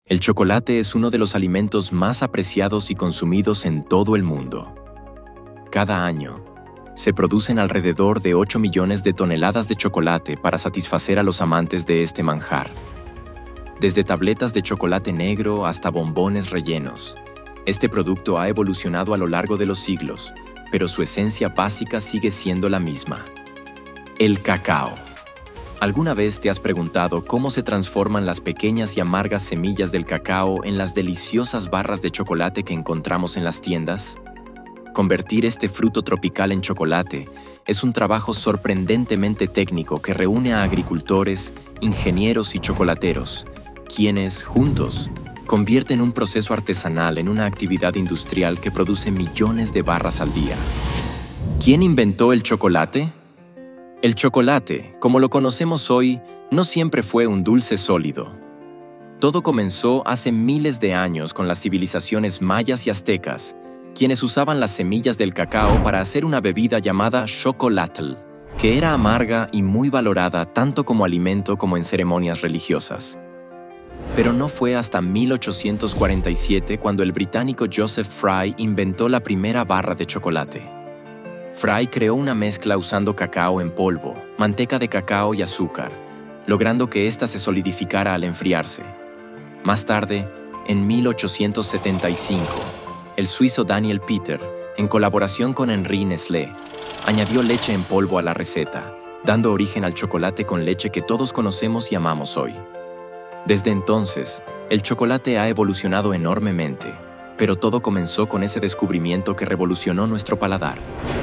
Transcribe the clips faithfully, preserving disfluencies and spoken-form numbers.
El chocolate es uno de los alimentos más apreciados y consumidos en todo el mundo. Cada año, se producen alrededor de ocho millones de toneladas de chocolate para satisfacer a los amantes de este manjar. Desde tabletas de chocolate negro hasta bombones rellenos, este producto ha evolucionado a lo largo de los siglos, pero su esencia básica sigue siendo la misma: el cacao. ¿Alguna vez te has preguntado cómo se transforman las pequeñas y amargas semillas del cacao en las deliciosas barras de chocolate que encontramos en las tiendas? Convertir este fruto tropical en chocolate es un trabajo sorprendentemente técnico que reúne a agricultores, ingenieros y chocolateros, quienes, juntos, convierten un proceso artesanal en una actividad industrial que produce millones de barras al día. ¿Quién inventó el chocolate? El chocolate, como lo conocemos hoy, no siempre fue un dulce sólido. Todo comenzó hace miles de años con las civilizaciones mayas y aztecas, quienes usaban las semillas del cacao para hacer una bebida llamada xocolatl, que era amarga y muy valorada tanto como alimento como en ceremonias religiosas. Pero no fue hasta mil ochocientos cuarenta y siete cuando el británico Joseph Fry inventó la primera barra de chocolate. Fry creó una mezcla usando cacao en polvo, manteca de cacao y azúcar, logrando que ésta se solidificara al enfriarse. Más tarde, en mil ochocientos setenta y cinco, el suizo Daniel Peter, en colaboración con Henri Nestlé, añadió leche en polvo a la receta, dando origen al chocolate con leche que todos conocemos y amamos hoy. Desde entonces, el chocolate ha evolucionado enormemente, pero todo comenzó con ese descubrimiento que revolucionó nuestro paladar.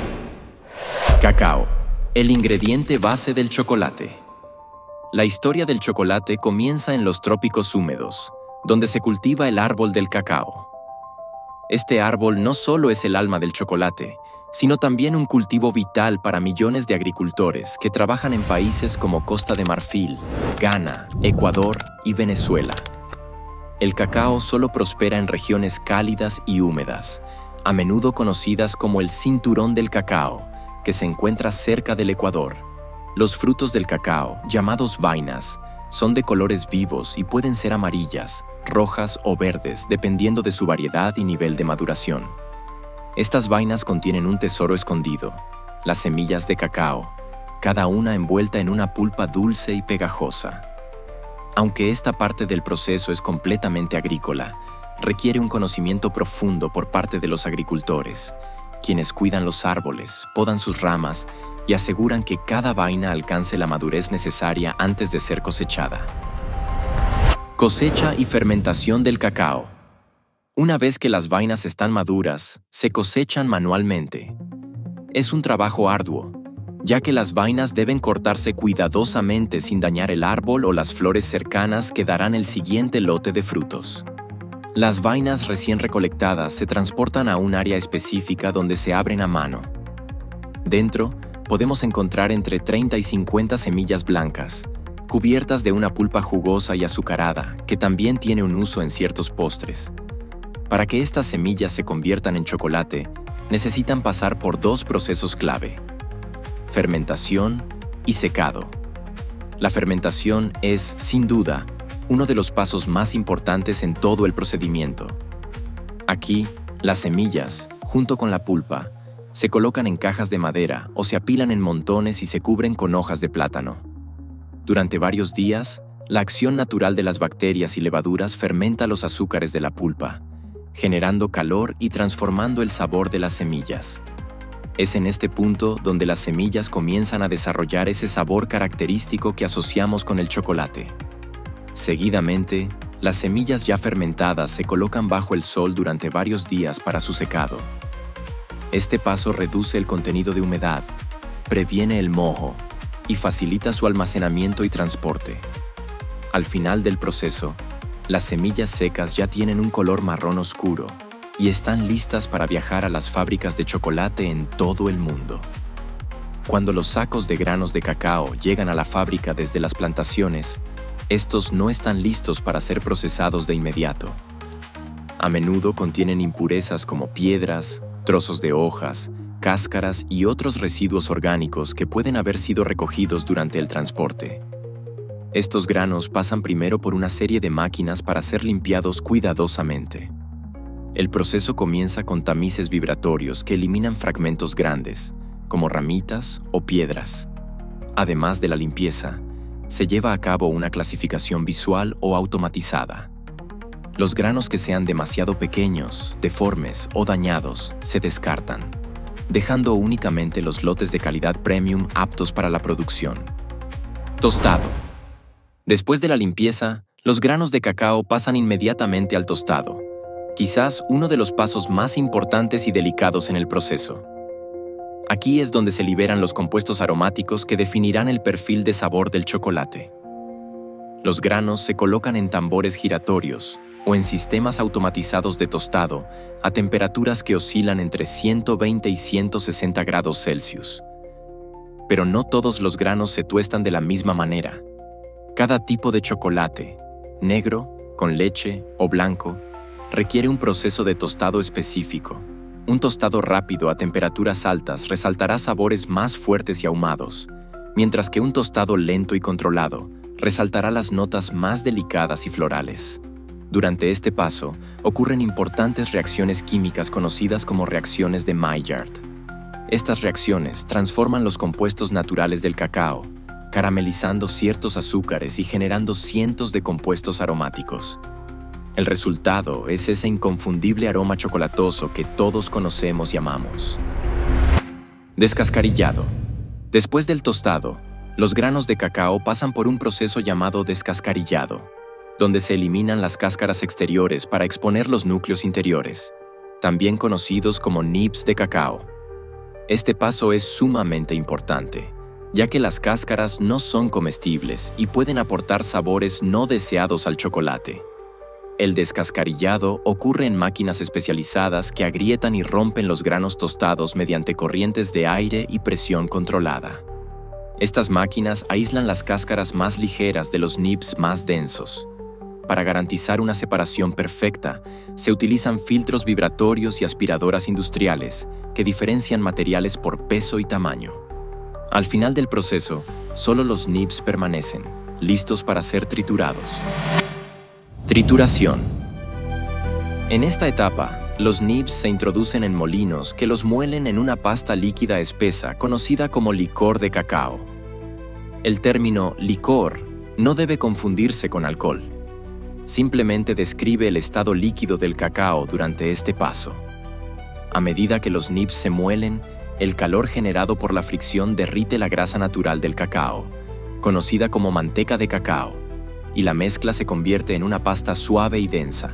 Cacao, el ingrediente base del chocolate. La historia del chocolate comienza en los trópicos húmedos, donde se cultiva el árbol del cacao. Este árbol no solo es el alma del chocolate, sino también un cultivo vital para millones de agricultores que trabajan en países como Costa de Marfil, Ghana, Ecuador y Venezuela. El cacao solo prospera en regiones cálidas y húmedas, a menudo conocidas como el cinturón del cacao, que se encuentra cerca del Ecuador. Los frutos del cacao, llamados vainas, son de colores vivos y pueden ser amarillas, rojas o verdes, dependiendo de su variedad y nivel de maduración. Estas vainas contienen un tesoro escondido, las semillas de cacao, cada una envuelta en una pulpa dulce y pegajosa. Aunque esta parte del proceso es completamente agrícola, requiere un conocimiento profundo por parte de los agricultores, quienes cuidan los árboles, podan sus ramas y aseguran que cada vaina alcance la madurez necesaria antes de ser cosechada. Cosecha y fermentación del cacao. Una vez que las vainas están maduras, se cosechan manualmente. Es un trabajo arduo, ya que las vainas deben cortarse cuidadosamente sin dañar el árbol o las flores cercanas que darán el siguiente lote de frutos. Las vainas recién recolectadas se transportan a un área específica donde se abren a mano. Dentro, podemos encontrar entre treinta y cincuenta semillas blancas, cubiertas de una pulpa jugosa y azucarada, que también tiene un uso en ciertos postres. Para que estas semillas se conviertan en chocolate, necesitan pasar por dos procesos clave: fermentación y secado. La fermentación es, sin duda, uno de los pasos más importantes en todo el procedimiento. Aquí, las semillas, junto con la pulpa, se colocan en cajas de madera o se apilan en montones y se cubren con hojas de plátano. Durante varios días, la acción natural de las bacterias y levaduras fermenta los azúcares de la pulpa, generando calor y transformando el sabor de las semillas. Es en este punto donde las semillas comienzan a desarrollar ese sabor característico que asociamos con el chocolate. Seguidamente, las semillas ya fermentadas se colocan bajo el sol durante varios días para su secado. Este paso reduce el contenido de humedad, previene el moho y facilita su almacenamiento y transporte. Al final del proceso, las semillas secas ya tienen un color marrón oscuro y están listas para viajar a las fábricas de chocolate en todo el mundo. Cuando los sacos de granos de cacao llegan a la fábrica desde las plantaciones, estos no están listos para ser procesados de inmediato. A menudo contienen impurezas como piedras, trozos de hojas, cáscaras y otros residuos orgánicos que pueden haber sido recogidos durante el transporte. Estos granos pasan primero por una serie de máquinas para ser limpiados cuidadosamente. El proceso comienza con tamices vibratorios que eliminan fragmentos grandes, como ramitas o piedras. Además de la limpieza, se lleva a cabo una clasificación visual o automatizada. Los granos que sean demasiado pequeños, deformes o dañados se descartan, dejando únicamente los lotes de calidad premium aptos para la producción. Tostado. Después de la limpieza, los granos de cacao pasan inmediatamente al tostado, quizás uno de los pasos más importantes y delicados en el proceso. Aquí es donde se liberan los compuestos aromáticos que definirán el perfil de sabor del chocolate. Los granos se colocan en tambores giratorios o en sistemas automatizados de tostado a temperaturas que oscilan entre ciento veinte y ciento sesenta grados Celsius. Pero no todos los granos se tuestan de la misma manera. Cada tipo de chocolate, negro, con leche o blanco, requiere un proceso de tostado específico. Un tostado rápido a temperaturas altas resaltará sabores más fuertes y ahumados, mientras que un tostado lento y controlado resaltará las notas más delicadas y florales. Durante este paso, ocurren importantes reacciones químicas conocidas como reacciones de Maillard. Estas reacciones transforman los compuestos naturales del cacao, caramelizando ciertos azúcares y generando cientos de compuestos aromáticos. El resultado es ese inconfundible aroma chocolatoso que todos conocemos y amamos. Descascarillado. Después del tostado, los granos de cacao pasan por un proceso llamado descascarillado, donde se eliminan las cáscaras exteriores para exponer los núcleos interiores, también conocidos como nibs de cacao. Este paso es sumamente importante, ya que las cáscaras no son comestibles y pueden aportar sabores no deseados al chocolate. El descascarillado ocurre en máquinas especializadas que agrietan y rompen los granos tostados mediante corrientes de aire y presión controlada. Estas máquinas aíslan las cáscaras más ligeras de los nibs más densos. Para garantizar una separación perfecta, se utilizan filtros vibratorios y aspiradoras industriales que diferencian materiales por peso y tamaño. Al final del proceso, solo los nibs permanecen, listos para ser triturados. Trituración. En esta etapa, los nibs se introducen en molinos que los muelen en una pasta líquida espesa conocida como licor de cacao. El término licor no debe confundirse con alcohol. Simplemente describe el estado líquido del cacao durante este paso. A medida que los nibs se muelen, el calor generado por la fricción derrite la grasa natural del cacao, conocida como manteca de cacao, y la mezcla se convierte en una pasta suave y densa.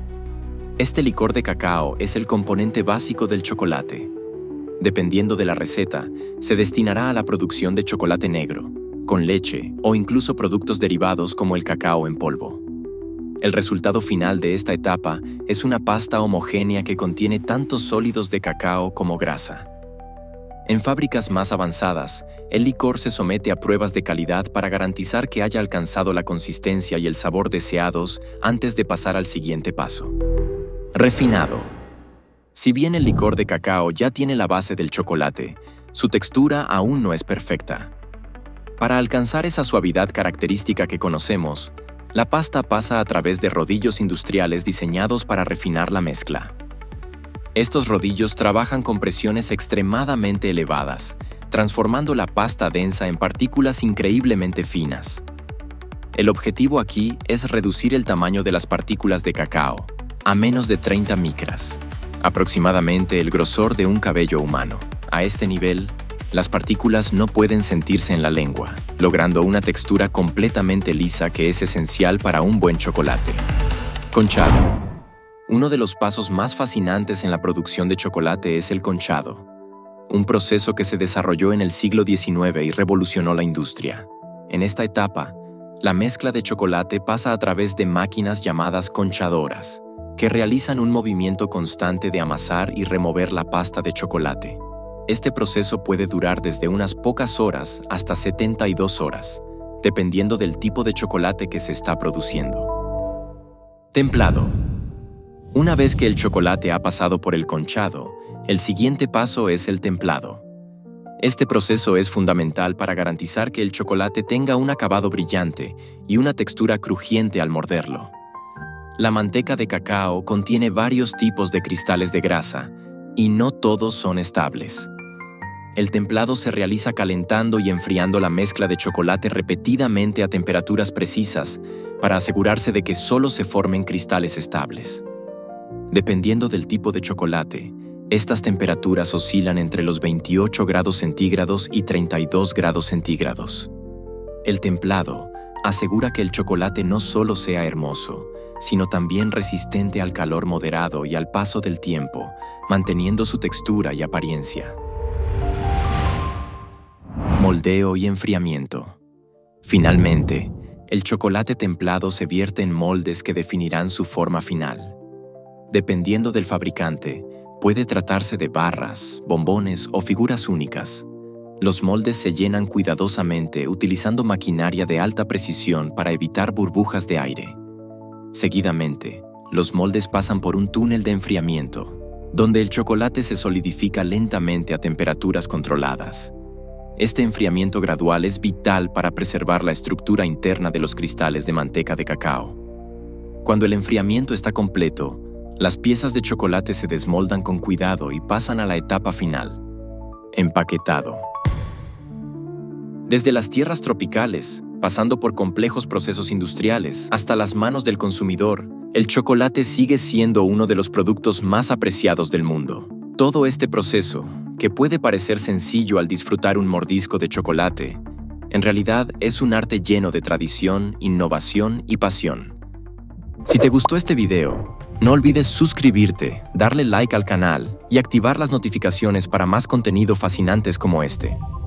Este licor de cacao es el componente básico del chocolate. Dependiendo de la receta, se destinará a la producción de chocolate negro, con leche o incluso productos derivados como el cacao en polvo. El resultado final de esta etapa es una pasta homogénea que contiene tanto sólidos de cacao como grasa. En fábricas más avanzadas, el licor se somete a pruebas de calidad para garantizar que haya alcanzado la consistencia y el sabor deseados antes de pasar al siguiente paso. Refinado. Si bien el licor de cacao ya tiene la base del chocolate, su textura aún no es perfecta. Para alcanzar esa suavidad característica que conocemos, la pasta pasa a través de rodillos industriales diseñados para refinar la mezcla. Estos rodillos trabajan con presiones extremadamente elevadas, transformando la pasta densa en partículas increíblemente finas. El objetivo aquí es reducir el tamaño de las partículas de cacao a menos de treinta micras, aproximadamente el grosor de un cabello humano. A este nivel, las partículas no pueden sentirse en la lengua, logrando una textura completamente lisa que es esencial para un buen chocolate. Conchado. Uno de los pasos más fascinantes en la producción de chocolate es el conchado, un proceso que se desarrolló en el siglo diecinueve y revolucionó la industria. En esta etapa, la mezcla de chocolate pasa a través de máquinas llamadas conchadoras, que realizan un movimiento constante de amasar y remover la pasta de chocolate. Este proceso puede durar desde unas pocas horas hasta setenta y dos horas, dependiendo del tipo de chocolate que se está produciendo. Templado. Una vez que el chocolate ha pasado por el conchado, el siguiente paso es el templado. Este proceso es fundamental para garantizar que el chocolate tenga un acabado brillante y una textura crujiente al morderlo. La manteca de cacao contiene varios tipos de cristales de grasa, y no todos son estables. El templado se realiza calentando y enfriando la mezcla de chocolate repetidamente a temperaturas precisas para asegurarse de que solo se formen cristales estables. Dependiendo del tipo de chocolate, estas temperaturas oscilan entre los veintiocho grados centígrados y treinta y dos grados centígrados. El templado asegura que el chocolate no solo sea hermoso, sino también resistente al calor moderado y al paso del tiempo, manteniendo su textura y apariencia. Moldeo y enfriamiento. Finalmente, el chocolate templado se vierte en moldes que definirán su forma final. Dependiendo del fabricante, puede tratarse de barras, bombones o figuras únicas. Los moldes se llenan cuidadosamente utilizando maquinaria de alta precisión para evitar burbujas de aire. Seguidamente, los moldes pasan por un túnel de enfriamiento, donde el chocolate se solidifica lentamente a temperaturas controladas. Este enfriamiento gradual es vital para preservar la estructura interna de los cristales de manteca de cacao. Cuando el enfriamiento está completo, las piezas de chocolate se desmoldan con cuidado y pasan a la etapa final: empaquetado. Desde las tierras tropicales, pasando por complejos procesos industriales, hasta las manos del consumidor, el chocolate sigue siendo uno de los productos más apreciados del mundo. Todo este proceso, que puede parecer sencillo al disfrutar un mordisco de chocolate, en realidad es un arte lleno de tradición, innovación y pasión. Si te gustó este video, no olvides suscribirte, darle like al canal y activar las notificaciones para más contenido fascinantes como este.